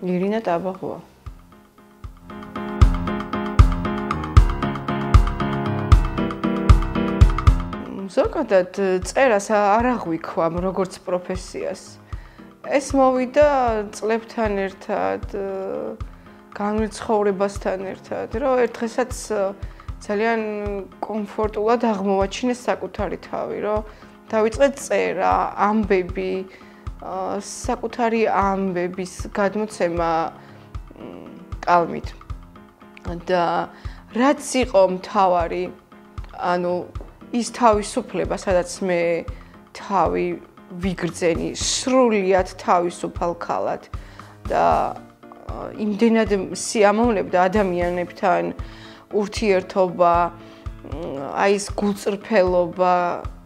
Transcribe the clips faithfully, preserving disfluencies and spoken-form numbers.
ირინა ტაბაღუა. ზოგადად წერას არ აღვიქვამ როგორც პროფესიას. ეს მოვიდა წლებთან ერთად, განვლილ ცხოვრებასთან ერთად, რომ ერთ დღესაც ძალიან კომფორტულად აღმოვაჩინე საკუთარი თავი, რომ დავიწყე წერა, ამბები, საკუთარი ამბების გადმოცემა კალმით. და რაც იყო მთავარი, ანუ ის თავისუფლება, სადაც მე თავი ვიგრძენი სრულიად თავისუფალ ქალად და იმდენად სიამოვნებდა ადამიანებთან ურთიერთობა, აი ეს გულწრფელობა,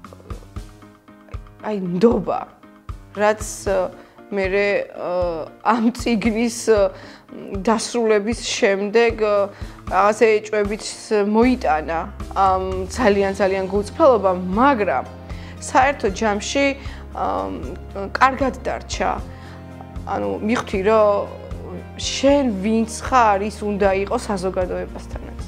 აი ნდობა, რაც მე ამ წიგნის დასრულების შემდეგ რაღაცა ეჭვებით მოიტანა ამ ძალიან ძალიან გულწრფელობამ, მაგრამ საერთო ჯამში კარგად დარჩა. ანუ მივხვდი, რომ შენ ვინც ხარ, ის უნდა იყოს საზოგადოებასთანაც.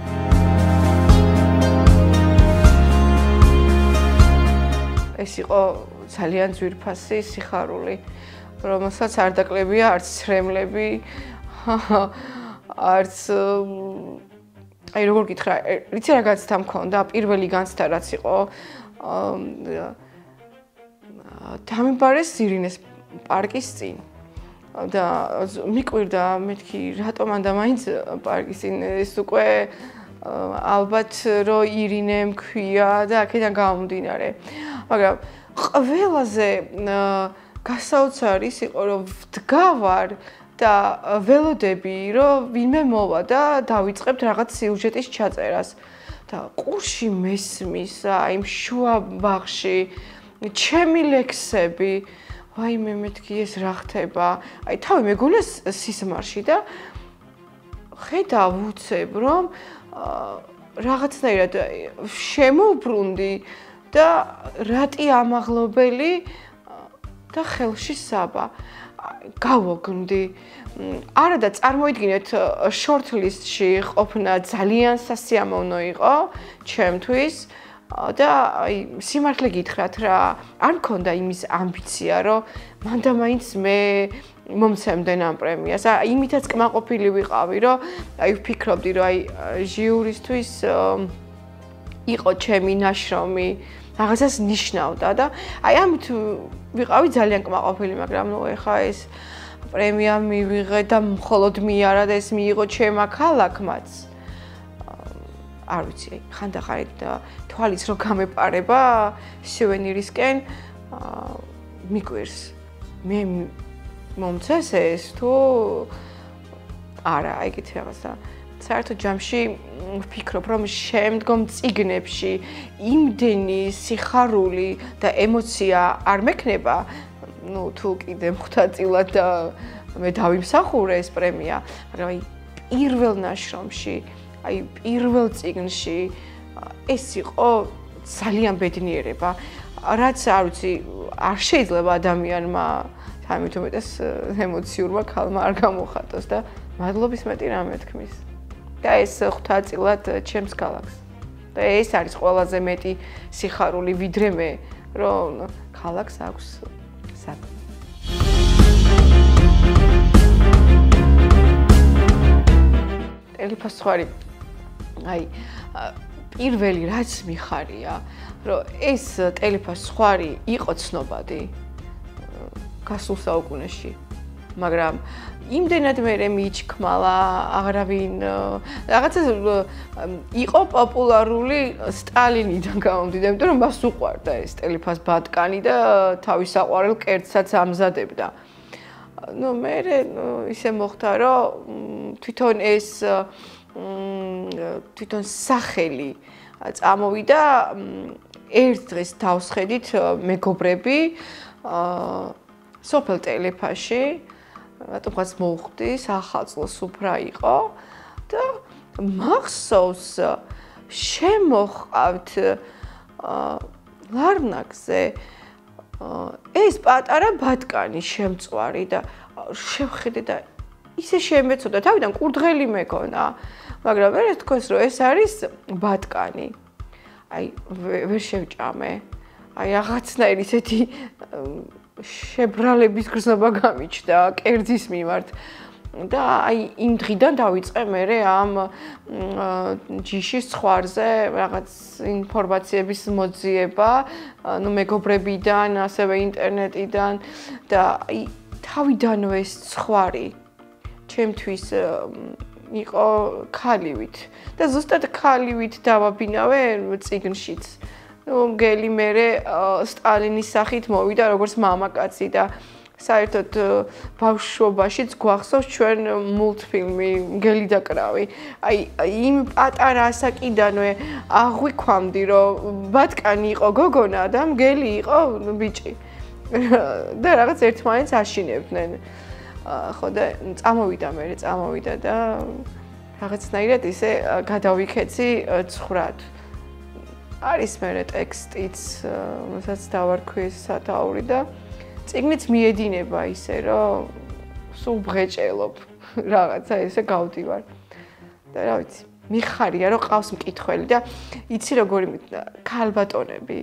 ეს იყო ძალიან ძვირფასი სიხარული, რომელსაც არ დაკლებია არც ცრემლები, არც აი როგორ გითხრა, რიცი რა განცდა მქონდა, პირველი განცდა რაც იყო, დამიბარეს ირინეს პარკის წინ. და მიკვირდა, მეთქი, რატომ ანდა მაინც პარკის წინ, ეს უკვე ალბათ რომ ირინემ ქვია და აქედან გამომდინარე. მაგრამ ყველაზე გასაოცარი ის იყო, რომ ვდგავარ და ველოდები, რომ ვინმე მოვა და დავიწყებთ რაღაც სიუჟეტის ჩაწერას. და ყურში მესმის, აი იმ შუა ბაღში, ჩემი ლექსები, ვაიმე მეთქი ეს რა ხდება? აი თავი მეგონა სისმარში და ხედავ უცებ, რომ რაღაცნაირად შემოვბრუნდი და რატი ამაღლობელი და ხელში საბა. გავოგნდი. არა და წარმოიდგინეთ, shortlist-ში ყოფნა ძალიან სასიამოვნო იყო ჩემთვის და აი სიმართლე გითხრათ რა, არ მქონდა იმის ამბიცია, რომ მანდა მაინც მე მომცემდნენ ამ პრემიას. იმითაც კმაყოფილი ვიყავი, რომ აი ვფიქრობდი, რომ აი ჟიურისთვის იყო ჩემი ნაშრომი, რაღაცას ნიშნავდა და აი ამით ვიყავი ძალიან კმაყოფილი, მაგრამ ნუ ეხა ეს პრემია მივიღე და მხოლოდ მე არა და ეს მიიღო ჩემმა ქალაქმაც. არ ვიცი, ხანდახან თვალიც რო გამეპარება სუვენირისკენ, მიკვირს. მე მომცეს ეს თუ არა, ეგეთ რაღაცა. საერთო ჯამში ვფიქრობ, რომ შემდგომ წიგნებში იმდენი სიხარული და ემოცია არ მექნება, ну, თუ კიდე მხთაწილად და მე დავიმსახურე ეს პრემია, მაგრამ აი პირველ ნაშრომში, აი პირველ წიგნში ეს იყო ძალიან ბედნიერება, რაც არ ვიცი, არ შეიძლება ადამიანმა თამით უმეტეს ემოციურმა ქალმა არ გამოხატოს და მადლობის მეტი რამე თქმის. და ეს ღვთაწილად ჩემს ქალაქს. და ეს არის ყველაზე მეტი სიხარული ვიდრე მე, რომ ქალაქს აქვს საქმე. ტელეფასხვარი, აი პირველი რაც მიხარია, რომ ეს ტელეფასხვარი იყო ცნობადი გასულ საუკუნეში, მაგრამ იმდენად მე მიჩქმალა, აღარავინ რაღაცა იყო პოპულარული სტალინიდან გამომდიდა, იმიტომ რომ მას უყვარდა ეს ტელეფას ბატკანი და თავის საყვარელ კერძსაც ამზადებდა. ნუ მე ისე მოხდა, რომ თვითონ ეს თვითონ სახელი წამოვიდა ერთ დღეს დავსხედით მეგობრები სოფელ ტელეფაში, რატომღაც მოვხვდი, სახალწლო სუფრა იყო და მახსოვს შემოჰყავთ ლარნაკზე ეს პატარა ბატკანი შემწვარი და შევხედე და ისე შემეცოდა, თავიდან კურდღელი მეკონა, მაგრამ მე თქოს რომ ეს არის ბატკანი. აი ვერ შევჭამე. აი რაღაცნაირი ისეთი შებრალების გრძნობა გამიჩნდა კერძის მიმართ. და აი იმ დღიდან დავიწყე მე ამ ჯიშის ხვარზე რაღაც ინფორმაციების მოძიება, ну მეგობრებიდან, ასევე ინტერნეტიდან და აი თავიდანვე ეს ხვარი ჩემთვის იყო ქალივით და ზუსტად ქალივით დავაბინავე წიგნშიც. ну მგელი მე სტალინის სახით მოვიდა როგორც მამაკაცი და საერთოდ ბავშვობაშიც გვახსოვს ჩვენ მულტფილმი მგელი და კრავი. აი იმ პატარა ასაკიდანვე აღვიქვამდი რომ ბატკანი იყო გოგონა და მგელი იყო ბიჭი. და რაღაც ერთმანეთს აშინებდნენ. ხო და წამოვიდა მე წამოვიდა და რაღაცნაირად ისე გადავიქეცი ცხრად. არის მე ტექსტიც, რომელსაც დავარქვი სათაური და წიგნიც მიედინება ისე რომ სულ ბღეჭელობ რაღაცა ესე გავდივარ. და რა ვიცი, მიხარია რომ ყავს მკითხველი და იცი როგორი ქალბატონები.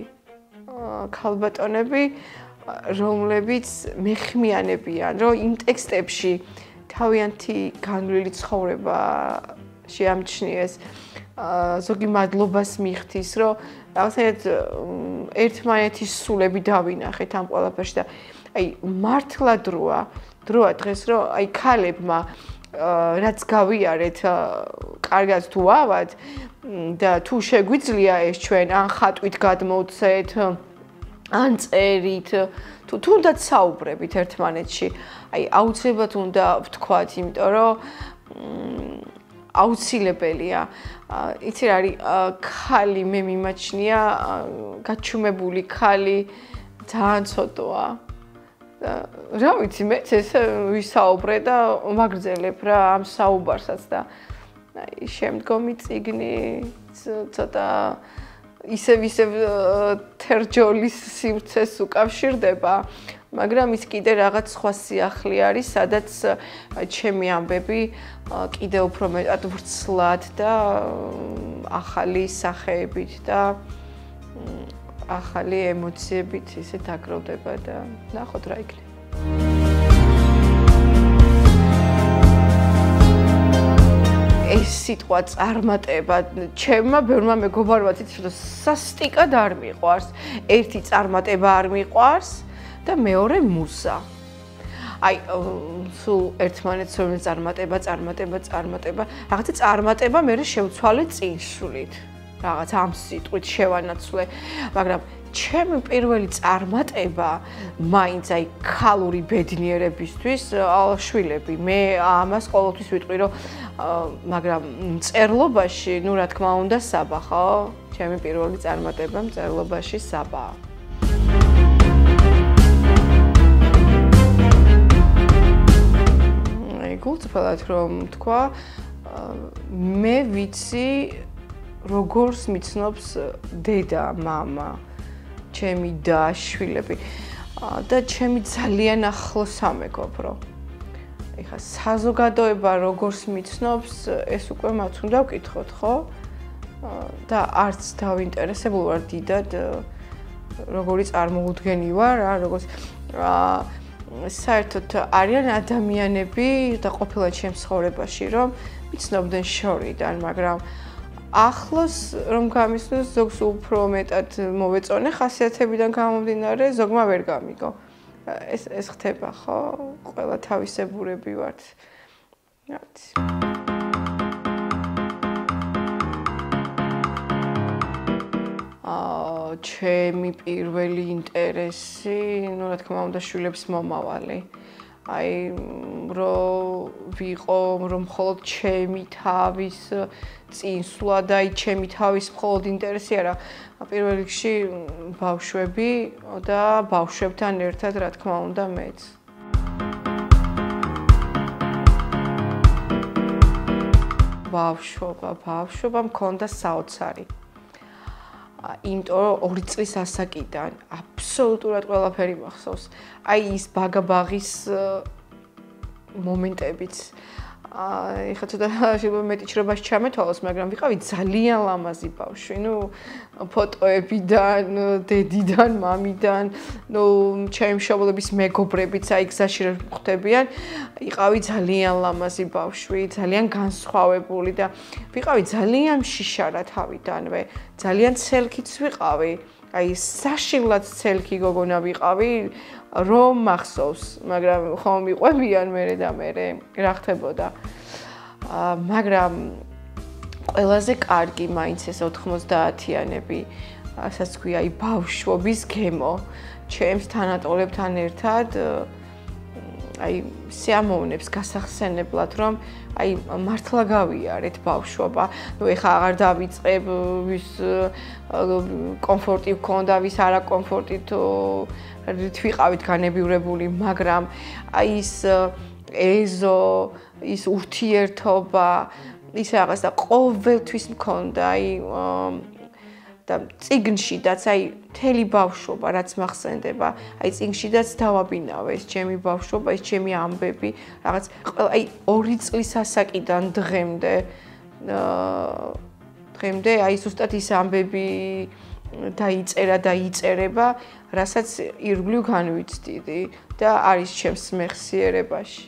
ქალბატონები რომლებიც მეხმიანებიან, რომ იმ ტექსტებში თავიანთი განვლილი ცხოვრება შეამჩნიეს, ზოგი მადლობას მიხდის, რომ რაღაცნაირად ერთმანეთის სულები დავინახეთ ამ ყველაფერში და აი მართლა დროა, დროა დღეს რომ აი ქალებმა რაც გავიარეთ კარგად თუ ავად და თუ შეგვიძლია ეს ჩვენ ან ხატვით გადმოვცეთ ან წერით თუ თუნდაც საუბრებით ერთმანეთში აი აუცილებლად უნდა ვთქვათ იმიტომ რომ აუცილებელია იცი რა არის ქალი მე მიმაჩნია გაჩუმებული ქალი ძალიან ცოტაა რა ვიცი მეც ეს ვისაუბრე და მაგრძელებ რა ამ საუბარსაც და აი შემდგომი წიგნი ცოტა ისევ ისევ თერჯოლის სივრცეს უკავშირდება მაგრამ ის კიდე რაღაც სხვა სიახლე არის სადაც ჩემი ამბები კიდე უფრო მეტად ვრცლად და ახალი სახეებით და ახალი ემოციებით ისე დაგროვდება და ნახოთ რა იქნება. ეს სიტყვა წარმატება ჩემმა ბევრმა მეგობარმა თვითონ სასტიკად არ მიყვარს. ერთი წარმატება არ მიყვარს და მეორე მუსა. აი სულ ერთმანეთს რომ წარმატება, წარმატება, წარმატება, რაღაცა წარმატება მე შევცვალე წინსვლით. რაღაც ამ სიტყვით შევანაცვლე, მაგრამ ჩემი პირველი წარმატება მაინც აი ქალური ბედნიერებისთვის შვილები. მე ამას ყოველთვის ვიტყვი, რომ მაგრამ მწერლობაში, ну რა თქმა უნდა, საბა, ხო? ჩემი პირველი წარმატება მწერლობაში საბაა. აი გულწრფელად რომ თქვა, მე ვიცი როგორც მიცნობს დედა, მამა, ჩემი და შვილები და ჩემი ძალიან ახლო სამეგობრო. ეხა საზოგადოება როგორც მიცნობს, ეს უკვე მათ უნდა ვკითხოთ, ხო? და არც დავინტერესებული ვარ დიდად როგორი წარმოუდგენი ვარ, რა, როგორც საერთოდ არიან ადამიანები და ყოფილა ჩემს ცხოვრებაში, რომ მიცნობდნენ შორიდან, მაგრამ ახლოს რომ გამისნოს ზოგს უფრო მეტად მოვეწონე ხასიათებიდან გამომდინარე, ზოგმა ვერ გამიგო. ეს ეს ხდება, ხო? ყველა თავისებურები ვართ. რა ვიცი. აა, ჩემი პირველი ინტერესი, ну, რა თქმა უნდა, შვილებს მომავალი. აი რომ ვიყო რომ მხოლოდ ჩემი თავის წინსვლა და აი ჩემი თავის მხოლოდ ინტერესი არა პირველ რიგში ბავშვები და ბავშვებთან ერთად რა თქმა უნდა მეც ბავშვობა ბავშვობა მქონდა საოცარი იმიტომ რომ ორი წლის ასაკიდან აბსოლუტურად ყველაფერი მახსოვს. აი ის ბაგაბაღის მომენტებიც. აი ხა ცოტა შეიძლება მეტი ჩრებაში ჩამეთვალოს, მაგრამ ვიყავი ძალიან ლამაზი ბავშვი. ნუ ფოტოებიდან, დედიდან, მამიდან, ნუ ჩემი მშობლების მეგობრებიც აი გზაში რომ ხვდებიან, იყავი ძალიან ლამაზი ბავშვი, ძალიან განსხვავებული და ვიყავი ძალიან მშიშარა თავიდანვე. ძალიან ცელქიც ვიყავი. აი საშინლად ცელქი გოგონა ვიყავი, რომ მახსოვს, მაგრამ ხომ მიყვებიან მერე და მერე რა ხდებოდა. მაგრამ ყველაზე კარგი მაინც ეს ოთხმოცდაათიანები, ასაც ქვია აი ბავშვობის გემო, ჩემს თანატოლებთან ერთად აი სიამოვნებს გასახსენებლად, რომ აი მართლა გავიარეთ ბავშვობა. ნუ ეხა აღარ დავიწყებ ვის კომფორტი გქონდა, ვის არა კომფორტით ვიყავით განებივრებული, მაგრამ აი ის ეზო, ის ურთიერთობა, ის რაღაც და ყოველთვის მქონდა, აი და წიგნშიდაც აი მთელი ბავშვობა რაც მახსენდება, აი წიგნშიდაც დავაბინავე ეს ჩემი ბავშვობა, ეს ჩემი ამბები, რაღაც აი ორი წლის ასაკიდან დღემდე დღემდე აი ზუსტად ის ამბები დაიწერა და იწერება, რასაც ირგვლივ განვიცდიდი და არის ჩემს მეხსიერებაში.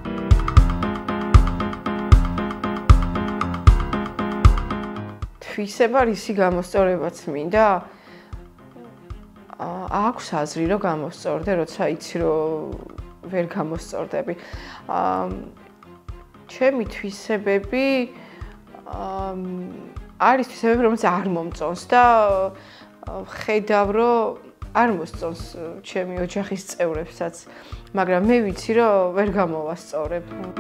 თვისება რისი გამოსწორებაც მინდა? აქვს აზრი რომ გამოსწორდე, როცა იცი რომ ვერ გამოსწორდები. ჩემი თვისებები არის თვისებები, რომელიც არ მომწონს და ხედავ რომ არ მოსწონს ჩემი ოჯახის წევრებსაც, მაგრამ მე ვიცი რომ ვერ გამოვასწორებ.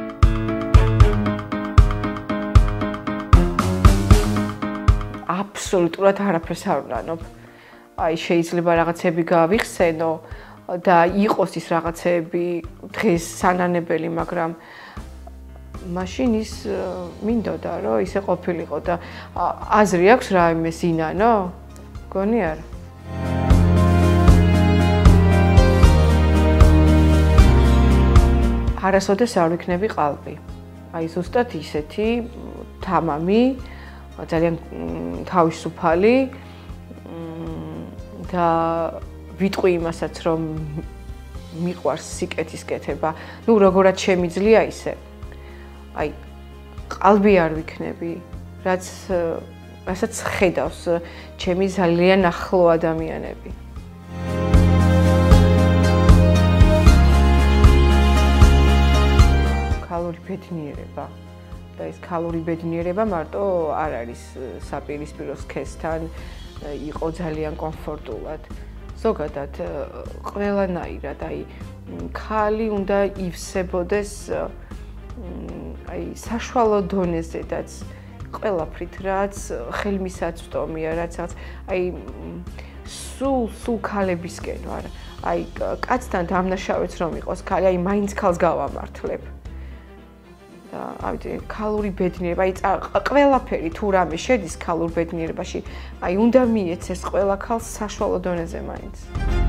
აბსოლუტურად არაფერს არ ვნანობ. აი შეიძლება რაღაცები გავიხსენო და იყოს ის რაღაცები დღეს სანანებელი, მაგრამ მაშინ ის მინდოდა რომ ისე ყოფილიყო და აზრი აქვს რაიმე ზინანო? გონი არა? არასოდეს არ ვიქნები ყალბი. აი ზუსტად ისეთი თამამი, ძალიან თავისუფალი და ვიტყვი იმასაც, რომ მიყვარს სიკეთის კეთება. ნუ როგორაც შემიძლია ისე. აი ყალბი არ ვიქნები, რაც რასაც ხედავს ჩემი ძალიან ახლო ადამიანები. ქალური ბედნიერება. და ეს ქალური ბედნიერება მარტო არ არის საპირისპირო სქესთან იყო ძალიან კომფორტულად. ზოგადად ყველანაირად აი ქალი უნდა ივსებოდეს აი საშუალო დონეზედაც ყველაფრით, რაც ხელმისაწვდომია, რაც აი სულ სულ ქალებისკენ ვარ. აი კაცთან დამნაშავეც რომ იყოს ქალი, აი მაინც ქალს გავამართლებ. აი ქალური ბედნიერება, აი ყველაფერი თუ რამე შედის ქალურ ბედნიერებაში, აი უნდა მიეცეს ყველა ქალს საშუალო დონეზე მაინც.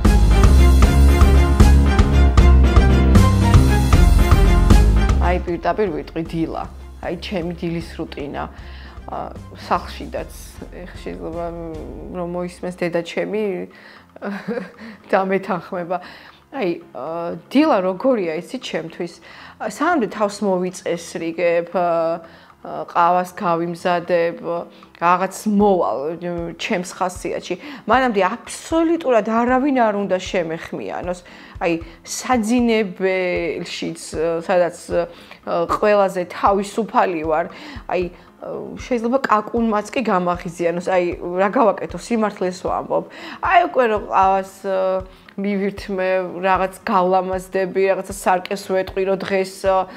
აი პირდაპირ ვიტყვი დილა, აი ჩემი დილის რუტინა, სახლშიდაც შეიძლება რომ მოისმეს დედა ჩემი დამეთანხმება. აი დილა როგორია იცი ჩემთვის? სამდე თავს მოვიწესრიგებ, ყავას გავიმზადებ, რაღაც მოვალ ჩემს ხასიათში. მანამდე აბსოლუტურად არავინ არ უნდა შემეხმიანოს. აი საძინებელშიც, სადაც ყველაზე თავისუფალი ვარ, აი შეიძლება კაკუნმაც კი გამაღიზიანოს, აი რა გავაკეთო, სიმართლეს ვამბობ. აი უკვე რომ ყავას მივირთმე, რაღაც გავლამაზდები, რაღაცა სარკეს ვეტყვი, რომ დღეს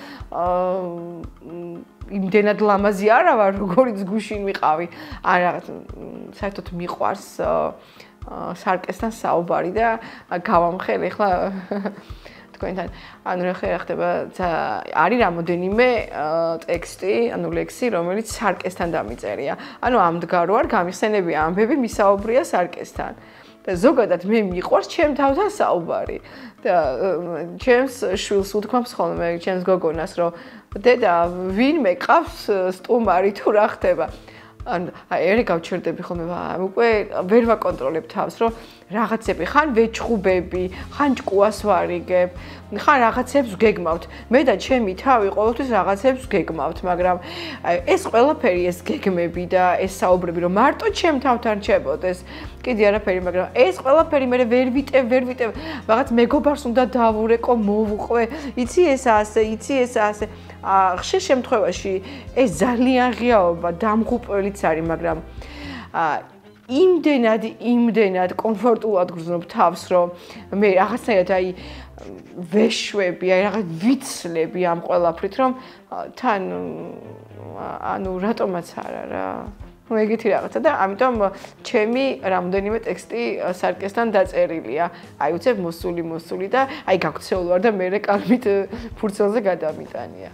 იმდენად ლამაზი არა ვარ, როგორიც გუშინ ვიყავი. არა, საერთოდ მიყვარს სარკესთან საუბარი და გავამხელ ეხლა თქვენთან. ანუ რა ხდება, არის რამოდენიმე ტექსტი, ანუ ლექსი, რომელიც სარკესთან დამიწერია. ანუ ამდღარ ვარ, გამიხსენებია ამბები, მისაუბრია სარკესთან. და ზოგადად მე მიყვარს ჩემ თავთან საუბარი და ჩემს შვილს უთქვამს ხოლმე ჩემს გოგონას რომ დედა ვინმე ყავს სტუმარი თუ რა ხდება ან აი ერი გავჩერდები ხოლმე უკვე ვერ ვაკონტროლებ თავს რომ რაღაცები ხან ვეჩხუბები ხან ჭკუას ვარიგებ ხან რაღაცებს გეგმავთ მე და ჩემი თავი ყოველთვის რაღაცებს გეგმავთ მაგრამ ეს ყველაფერი ეს გეგმები და ეს საუბრები რომ მარტო ჩემ თავთან რჩებოდეს კიდე არაფერი მაგრამ ეს ყველაფერი მე ვერ ვიტევ ვერ ვიტევ რაღაც მეგობარს უნდა დავურეკო მოვუყვე იცი ეს ასე იცი ეს ასე ხშირ შემთხვევაში ეს ძალიან ღიაობა დამღუპველიც არის მაგრამ იმდენად იმდენად კომფორტულად გრძნობ თავს რომ მე რაღაცნაირად აი ვეშვები აი რაღაც ვიცლები ამ ყველაფრით რომ თან ანუ რატომაც არა რა ну ეგეთი რაღაცა და ამიტომ ჩემი რამდენიმე ტექსტი სარკესთან დაწერილია. აი უცებ მოსული მოსული და აი გაქცეულ ვარ და მე კალმით ფურცელზე გადამიტანია.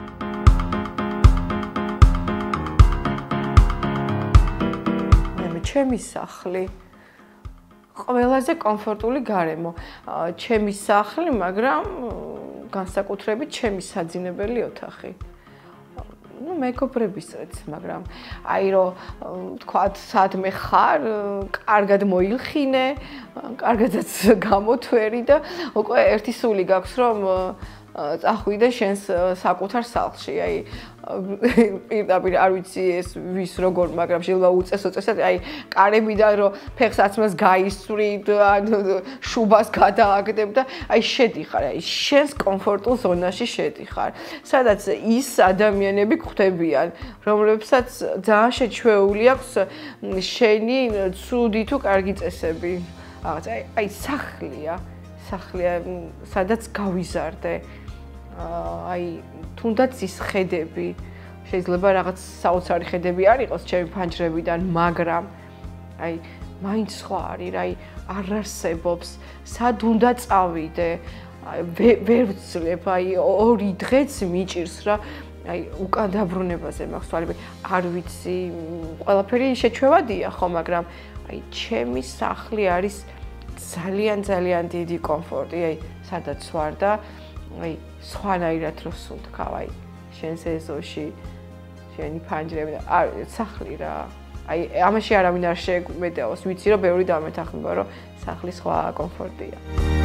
მე ჩემი სახლი ყველაზე კომფორტული გარემო. ჩემი სახლი, მაგრამ განსაკუთრებით ჩემი საძინებელი ოთახი. ну მეგობრებისწრეც, მაგრამ აი რომ თქვათ სადმე ხარ, კარგად მოილხინე, კარგადაც გამოთვერი და უკვე ერთი სული გაქვს რომ წახვიდე შენს საკუთარ სახლში. აი პირდაპირ არ ვიცი ეს ვის როგორ, მაგრამ შეიძლება უწესო-წესად აი კარებიდან რომ ფეხსაცმელს გაისვრიდ, ანუ შუბას გადააგდებ და აი შედიხარ, აი შენს კომფორტულ ზონაში შედიხარ. სადაც ის ადამიანები გვხვდებიან, რომლებსაც ძალიან შეჩვეული აქვს შენი ცუდი თუ კარგი წესები. რაღაც აი აი სახლია, სახლია, სადაც გავიზარდე. აი თუნდაც ის ხედები შეიძლება რაღაც საოცარი ხედები არ იყოს ჩემი ფანჯრებიდან, მაგრამ აი მაინც სხვა არის, აი არ არსებობს, სად უნდა წავიდე, ვერ ვძლებ, აი ორი დღეც მიჭირს რა, აი უკან დაბრუნებაზე მაქვს თვალები, არ ვიცი, ყველაფერი შეჩვევადია ხო, მაგრამ აი ჩემი სახლი არის ძალიან ძალიან დიდი კომფორტი, აი სადაც ვარ და აი სხვანაირად რო სუნთქავ, აი შენს ეზოში, შენი ფანჯრები, არ სახლი რა. აი ამაში არავინ არ შეგვედაოს, ვიცი რომ ბევრი დამეთანხმება, რომ სახლი სხვა კომფორტია.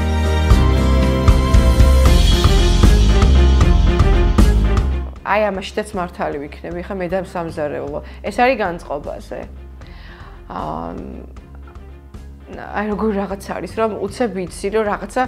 აი ამაშიც მართალი ვიქნები, ხა მე და სამზარეულო. ეს არის განწყობაზე. აა აი როგორ რაღაც არის, რომ უცებ ვიცი, რომ რაღაცა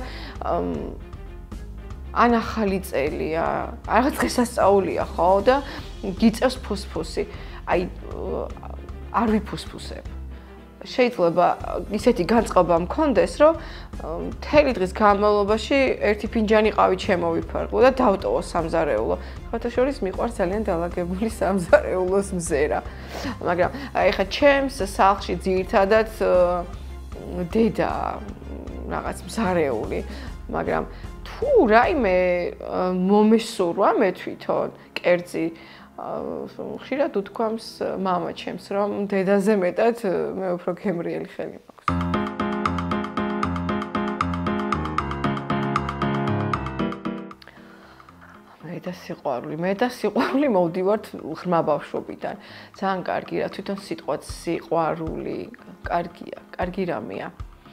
ან ახალი წელია, რაღაც დღესასწაულია ხო და გიწევს ფუსფუსი. აი არ ვიფუსფუსებ. შეიძლება ისეთი განწყობა მქონდეს, რომ მთელი დღის განმავლობაში ერთი ფინჯანი ყავი შემოვიფარგლო და დავტოვო სამზარეულო. ფოთაშორის მიყვარს ძალიან დალაგებული სამზარეულოს მზერა. მაგრამ აი ხა ჩემს სახლში ძირითადად დედა რაღაც მზარეული, მაგრამ თუ რაიმე მომესურვა მე თვითონ კერძი ხშირად უთქვამს მამა ჩემს რომ დედაზე მეტად მე უფრო გემრიელი ხელი მაქვს. მე და სიყვარული, მე და სიყვარული მოვდივართ ღრმა ბავშვობიდან. ძალიან კარგი რა თვითონ სიტყვაც სიყვარული, კარგია, კარგი რამეა.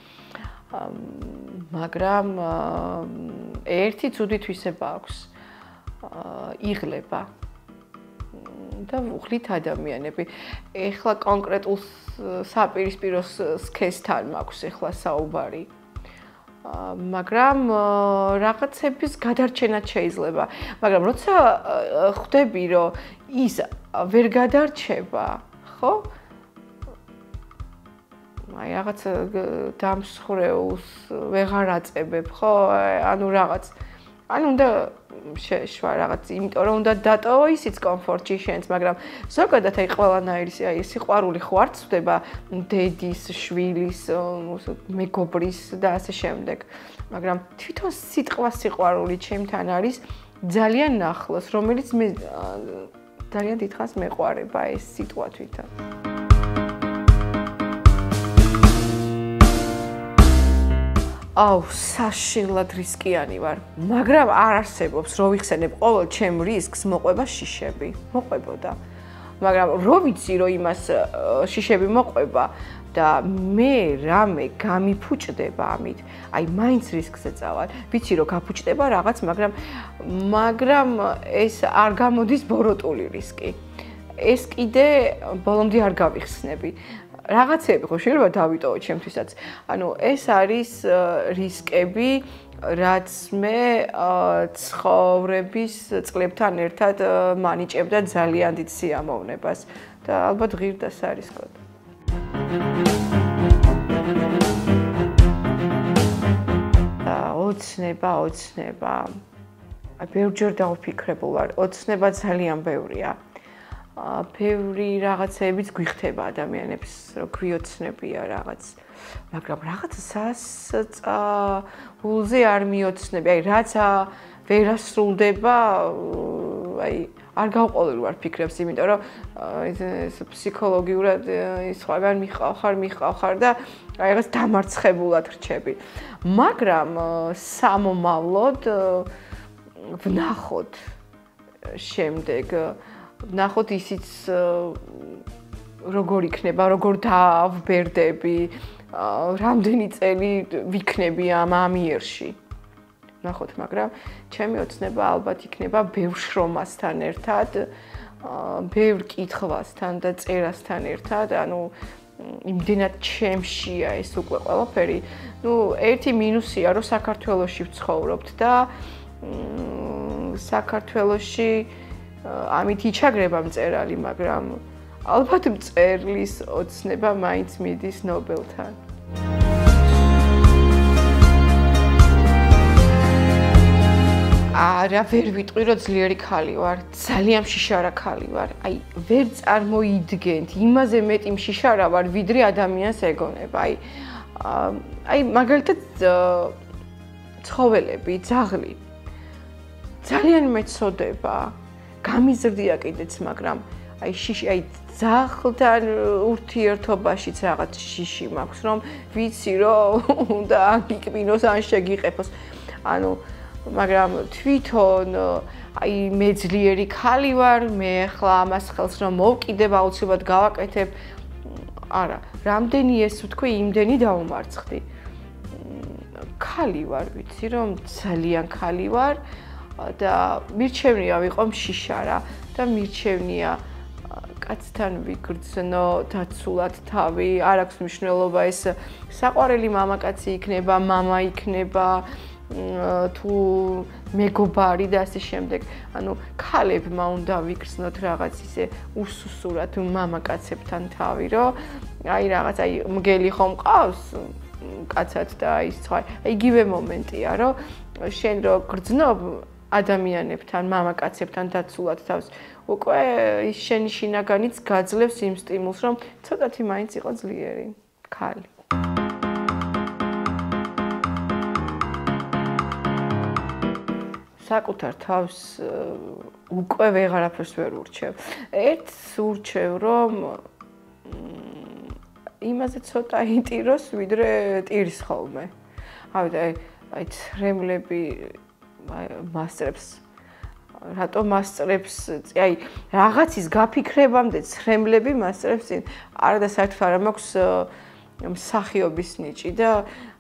მაგრამ ერთი ცუდი თვისება აქვს. იღლება და ვუხლით ადამიანები. ეხლა კონკრეტულ საპირისპირო სქესთან მაქვს ეხლა საუბარი. მაგრამ რაღაცების გადარჩენაც შეიძლება. მაგრამ როცა ხვდები, რომ ის ვერ გადარჩება, ხო? აი რაღაც დამსხრეულს ვეღარ აწებებ, ხო? ანუ რაღაც ანუ უნდა შეშვა რაღაც, იმიტომ რომ უნდა დატოვო ისიც კომფორტში შენს, მაგრამ ზოგადად აი ყველანაირი აი სიყვარული ხო არ ცვდება დედის, შვილის, მეგობრის და ასე შემდეგ. მაგრამ თვითონ სიტყვა სიყვარული ჩემთან არის ძალიან ახლოს, რომელიც მე ძალიან დიდხანს მეყვარება ეს სიტყვა თვითონ. აუ, საშინლად რისკიანი ვარ, მაგრამ არ არსებობს, რო ვიხსენებ ყოველ ჩემ რისკს მოყვება შიშები. მოყვებოდა. მაგრამ რო ვიცი, რომ იმას შიშები მოყვება და მე რამე გამიფუჭდება ამით, აი მაინც რისკზე წავალ. ვიცი, რომ გაფუჭდება რაღაც, მაგრამ მაგრამ ეს არ გამოდის ბოროტული რისკი. ეს კიდე ბოლომდე არ გავიხსნები. რაღაცები ხო შეიძლება დავიტოვო ჩემთვისაც. ანუ ეს არის რისკები, რაც მე ცხოვრების წლებთან ერთად მანიჭებდა ძალიან დიდ სიამოვნებას და ალბათ ღირდა სარისკოდ. ოცნება, ოცნება. ბევრჯერ დავფიქრებულ ვარ, ოცნება ძალიან ბევრია. ბევრი რაღაცებიც გვიხდება ადამიანებს, რომ გვიოცნებია რაღაც. მაგრამ რაღაც სასწაულზე არ მიოცნები. აი რაც ვერ ასრულდება, აი არ გავყოლილ ვარ ფიქრებს, იმიტომ რომ ეს ფსიქოლოგიურად სხვაგან მიყავხარ, მიყავხარ და აი რაღაც დამარცხებულად რჩები. მაგრამ სამომავლოდ ვნახოთ შემდეგ ვნახოთ ისიც როგორ იქნება, როგორ დავბერდები, რამდენი წელი ვიქნები ამ ამიერში. ვნახოთ, მაგრამ ჩემი ოცნება ალბათ იქნება ბევრ შრომასთან ერთად, ბევრ კითხვასთან და წერასთან ერთად, ანუ იმდენად ჩემშია ეს უკვე ყველაფერი. ნუ ერთი მინუსია, რომ საქართველოში ვცხოვრობთ და საქართველოში ამით იჩაგრება მწერალი, მაგრამ ალბათ მწერლის ოცნება მაინც მიდის ნობელთან. არა, ვერ ვიტყვი, რომ ძლიერი ქალი ვარ, ძალიან მშიშარა ქალი ვარ. აი, ვერ წარმოიდგენთ, იმაზე მეტი მშიშარა ვარ, ვიდრე ადამიანს ეგონება. აი, აი, მაგალითად ცხოველები, ძაღლი. ძალიან მეწოდება. გამიზრდია კიდეც, მაგრამ აი შიში, აი ძაღლთან ურთიერთობაშიც რაღაც შიში მაქვს, რომ ვიცი, რომ უნდა გიკბინოს ან შეგიყეფოს. ანუ მაგრამ თვითონ აი მე ძლიერი ქალი ვარ, მე ახლა ამას ხელს რომ მოვკიდებ, აუცილებლად გავაკეთებ. არა, რამდენი ეს ვთქვი, იმდენი დავუმარცხდი. ქალი ვარ, ვიცი, რომ ძალიან ქალი ვარ. და მირჩევნია ვიყო მშიშარა და მირჩევნია კაცთან ვიგრძნო დაცულად თავი, არ აქვს მნიშვნელობა ეს საყვარელი მამაკაცი იქნება, მამა იქნება, თუ მეგობარი და ასე შემდეგ. ანუ ქალებმა უნდა ვიგრძნოთ რაღაც ისე უსუსურად მამაკაცებთან თავი, რომ აი რაღაც აი მგელი ხომ ყავს კაცად და ის სხვა. იგივე მომენტია, რომ შენ რო გრძნობ ადამიანებთან, მამაკაცებთან დაცულად თავს, უკვე ის შენი შინაგანიც გაძლევს იმ სტიმულს, რომ ცოტათი მაინც იყო ძლიერი ქალი. საკუთარ თავს უკვე ვეღარაფერს ვერ ურჩევ. ერთს ურჩევ, რომ იმაზე ცოტა იტიროს, ვიდრე ტირის ხოლმე. აი, აი ცრემლები მასწრებს. რატო მასწრებს? აი, რაღაცის გაფიქრებამდე ცრემლები მასწრებს წინ. არა და საერთოდ არ მაქვს მსახიობის ნიჭი და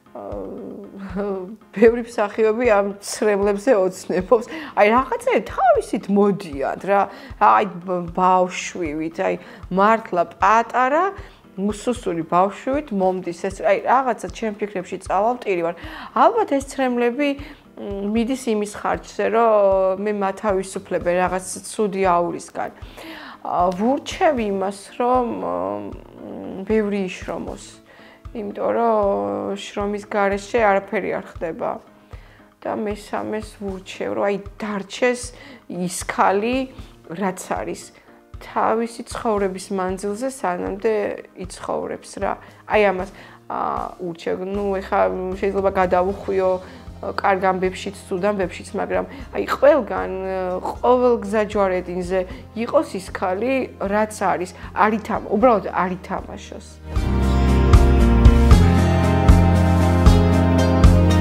ბევრი მსახიობი ამ ცრემლებზე ოცნებობს. აი, რაღაცები თავისით მოდიან რა. აი, ბავშვივით, აი, მართლა პატარა მუსუსული ბავშვივით მომდის ეს. აი, რაღაცა ჩემ ფიქრებში წავალტირი ვარ. ალბათ ეს ცრემლები მიდის იმის ხარჯზე, რომ მე მათავისუფლებე რაღაც ცუდი აურისგან. ვურჩევ იმას, რომ ბევრი იშრომოს. იმიტომ რომ შრომის გარეშე არაფერი არ ხდება. და მესამეს ვურჩევ, რომ აი დარჩეს ის ქალი, რაც არის თავისი ცხოვრების მანძილზე, სანამდე იცხოვრებს რა. აი ამას ურჩევ. ნუ ეხა შეიძლება გადავუხვიო კარგ ამბებშიც, ცუდ ამბებშიც, მაგრამ აი ყველგან, ყოველ გზაჯვარედინზე იყოს ის ქალი, რაც არის, არ ითამა, უბრალოდ არ ითამაშოს.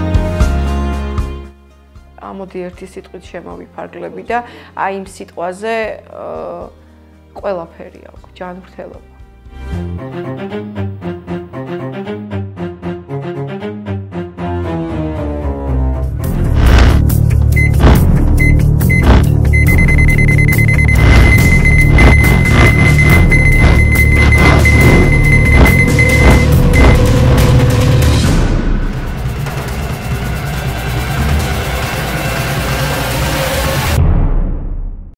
ამოდი ერთი სიტყვით შემოვიფარგლები და აი იმ სიტყვაზე ყველაფერი აქვს, ჯანმრთელობა.